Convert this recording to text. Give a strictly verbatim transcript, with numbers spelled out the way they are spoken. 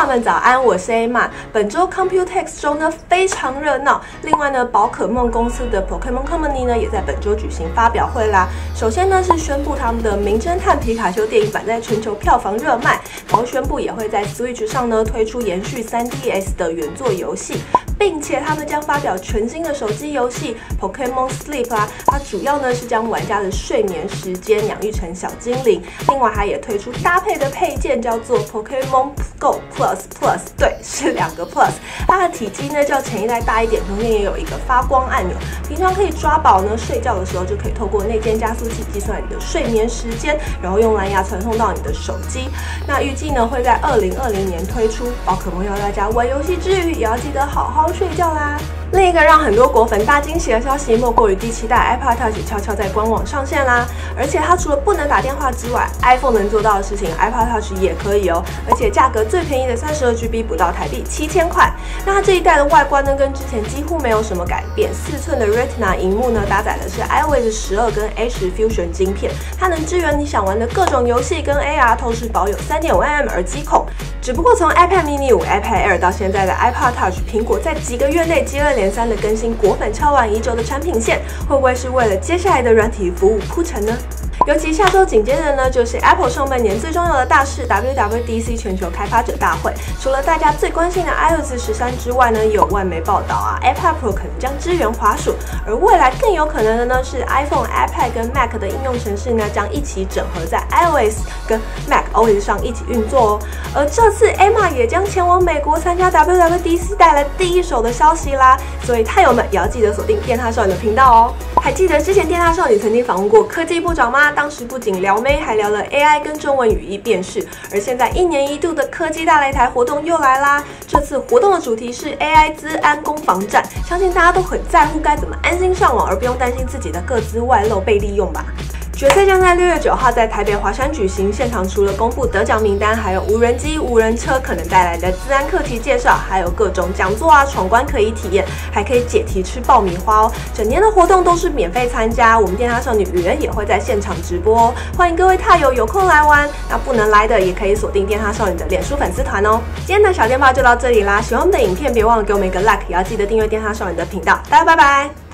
们早安，我是 Emma。本周 Computex 中呢非常热闹，另外呢，宝可梦公司的 Pokémon Company 呢也在本周举行发表会啦。首先呢是宣布他们的《名侦探皮卡丘》电影版在全球票房热卖，然后宣布也会在 Switch 上呢推出延续 三 D S 的原作游戏。 并且他们将发表全新的手机游戏 Pokémon Sleep 啊，它主要呢是将玩家的睡眠时间养育成小精灵。另外，它也推出搭配的配件，叫做 Pokémon Go Plus Plus， 对，是两个 Plus。它的体积呢较前一代大一点，中间也有一个发光按钮，平常可以抓宝呢，睡觉的时候就可以透过内建加速器计算你的睡眠时间，然后用蓝牙传送到你的手机。那预计呢会在二零二零年推出。宝可梦要大家玩游戏之余，也要记得好好 睡觉啦。另一个让很多果粉大惊喜的消息，莫过于第七代 iPod Touch 悄悄在官网上线啦。而且它除了不能打电话之外 ，iPhone 能做到的事情 ，iPod Touch 也可以哦。而且价格最便宜的三十二 G B 不到台币七千块。那它这一代的外观呢，跟之前几乎没有什么改变。四寸的 Retina 荧幕呢，搭载的是 iOS 十二跟 A 十 Fusion 晶片，它能支援你想玩的各种游戏跟 A R， 同时保有 三点五 mm 耳机孔。只不过从 iPad mini 五、iPad Air 到现在的 iPod Touch， 苹果在几个月内接二连三的更新果粉敲碗已久的产品线，会不会是为了接下来的软体服务铺陈呢？ 尤其下周紧接着呢，就是 Apple 上半年最重要的大事 W W D C 全球开发者大会。除了大家最关心的 iOS 十三之外呢，也有外媒报道啊 ，iPad Pro 可能将支援滑鼠，而未来更有可能的呢是 iPhone、iPad 跟 Mac 的应用程式呢将一起整合在 iOS 跟 Mac O S 上一起运作哦。而这次 Emma 也将前往美国参加 W W D C 带来第一手的消息啦，所以泰友们也要记得锁定电塔少女的频道哦。还记得之前电塔少女曾经访问过科技部长吗？ 当时不仅聊妹，还聊了 A I 跟中文语义辨识。而现在一年一度的科技大擂台活动又来啦！这次活动的主题是 A I 资安攻防战，相信大家都很在乎该怎么安心上网，而不用担心自己的个资外漏被利用吧。 决赛将在六月九号在台北华山举行，现场除了公布得奖名单，还有无人机、无人车可能带来的资安课题介绍，还有各种讲座啊、闯关可以体验，还可以解题吃爆米花哦。整年的活动都是免费参加，我们电塔少女语言也会在现场直播哦，欢迎各位踏友有空来玩。那不能来的也可以锁定电塔少女的脸书粉丝团哦。今天的小电报就到这里啦，喜欢我们的影片别忘了给我们一个 like， 也要记得订阅电塔少女的频道。大家拜拜。